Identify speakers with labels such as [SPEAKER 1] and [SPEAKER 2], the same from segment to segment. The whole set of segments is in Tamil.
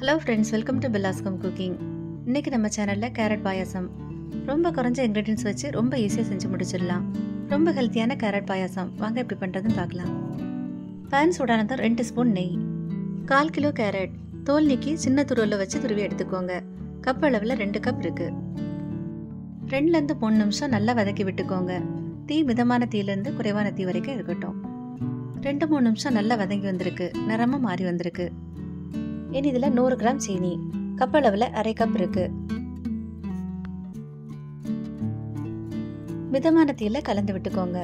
[SPEAKER 1] Hello friends, welcome to Bellascom Cooking. இன்னைக்கு நம்ம சேனல்ல கேரட் பாயாசம் ரொம்ப குறைஞ்ச இன்கிரிடியன்ட்ஸ் வச்சு ரொம்ப ஈஸியா செஞ்சு முடிச்சிடலாம். ரொம்ப ஹெல்த்தியான கேரட் பாயாசம் வாங்க எப்படி பண்றதுன்னு பார்க்கலாம். pan சூடானதும் 2 ஸ்பூன் நெய், 1/4 கிலோ கேரட் தோல் நீக்கி சின்ன துருவல்ல வச்சு துருவி எடுத்துக்கோங்க. கப் அளவுல 2 கப் இருக்கு. 2 ல இருந்து 3 நிமிஷம் நல்லா வதக்கி விட்டுக்கோங்க. தீ மிதமான தீயில இருந்து குறைவான தீ வரைக்கும் இருக்கட்டும். 2-3 நிமிஷம் நல்லா வதங்கி வந்திருக்கு. நிறமா மாறி வந்திருக்கு. இனி இதுல 100 கிராம் சீனி, கப் அளவுல 1/2 கப் இருக்கு. மிதமான தீயில கலந்து விட்டுக்கோங்க.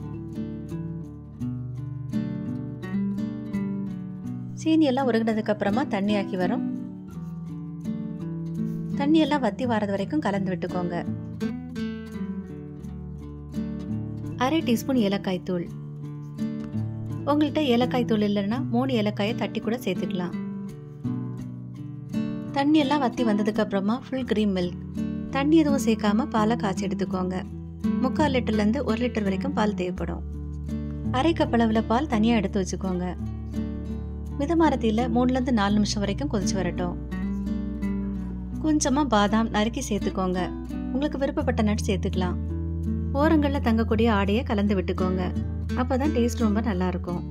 [SPEAKER 1] சீனி எல்லாம் உருகினதுக்கு அப்புறமா தண்ணி ஆக்கி வரும். தண்ணி எல்லாம் வத்தி வரது வரைக்கும் கலந்து விட்டுக்கோங்க. 1/2 டீஸ்பூன் ஏலக்காய் தூள். உங்கள்கிட்ட ஏலக்காய் தூள் இல்லைன்னா 3 ஏலக்காயை தட்டி கூட சேர்த்துக்கலாம். தண்ணி எல்லாம் வத்தி வந்ததுக்கு அப்புறமா ஃபுல் கிரீம் மில்க், தண்ணி எதுவும் சேர்க்காம பாலை காய்ச்சி எடுத்துக்கோங்க. 3/4 லிட்டர்ல இருந்து 1 லிட்டர் வரைக்கும் பால் தேவைப்படும். 1/2 கப் அளவுல பால் தனியா எடுத்து வச்சுக்கோங்க. மிதமான தீயில 3 ல இருந்து 4 நிமிஷம் வரைக்கும் கொதிச்சு வரட்டும். கொஞ்சமா பாதாம் நறுக்கி சேர்த்துக்கோங்க. உங்களுக்கு விருப்பப்பட்ட நட்ஸ் சேர்த்துக்கலாம். ஓரங்கள்ல தங்கக்கூடிய ஆடையை கலந்து விட்டுக்கோங்க. அப்பதான் டேஸ்ட் ரொம்ப நல்லா இருக்கும்.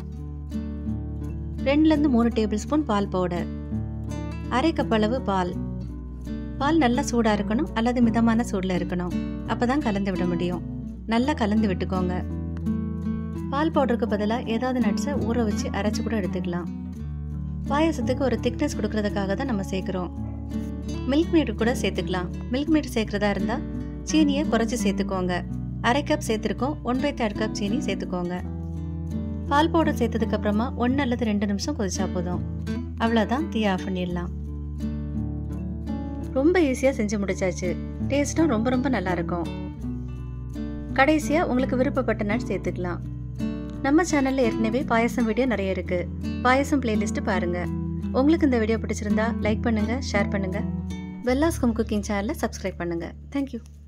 [SPEAKER 1] 2 ல இருந்து 3 டேபிள் ஸ்பூன் பால் பவுடர், 1/2 கப் அளவு பால். பால் நல்லா சூடா இருக்கணும் அல்லது மிதமான சூடுல இருக்கணும். அப்பதான் கலந்து விட முடியும். நல்லா கலந்து விட்டுக்கோங்க. பால் பவுடருக்கு பதிலா ஏதாவது நட்ஸை ஊற வச்சு அரைச்சு கூட எடுத்துக்கலாம். பாயாசத்துக்கு ஒரு திக்னஸ் கொடுக்கறதுக்காக தான் நம்ம சேர்க்கிறோம். மில்க் மேட் கூட சேர்த்துக்கலாம். மில்க் மேட் சேர்க்கறதா இருந்தா சீனியை குறைச்சி சேர்த்துக்கோங்க. 1/2 கப் சேர்த்திருக்கோம். 1/3 கப் சீனி சேர்த்துக்கோங்க. பால் பவுடர் சேர்த்ததுக்கு அப்புறமா 1 அல்லது 2 நிமிஷம் கொதிச்சா போதும். அவ்வளவுதான், தீ ஆஃப் பண்ணிடலாம். ரொம்ப ஈஸியா செஞ்சு முடிச்சாச்சு. டேஸ்டும் ரொம்ப ரொம்ப நல்லா இருக்கும். கடைசியா உங்களுக்கு விருப்பப்பட்ட நட்ஸ் சேர்த்துக்கலாம். நம்ம சேனல்ல ஏற்கனவே பாயாசம் வீடியோ நிறைய இருக்கு. பாயாசம் பிளேலிஸ்ட் பாருங்க. உங்களுக்கு இந்த வீடியோ பிடிச்சிருந்தா லைக் பண்ணுங்க, ஷேர் பண்ணுங்க. பெல்லாஸ்கம் குக்கிங் சேனலை சப்ஸ்கிரைப் பண்ணுங்க. தேங்க்யூ.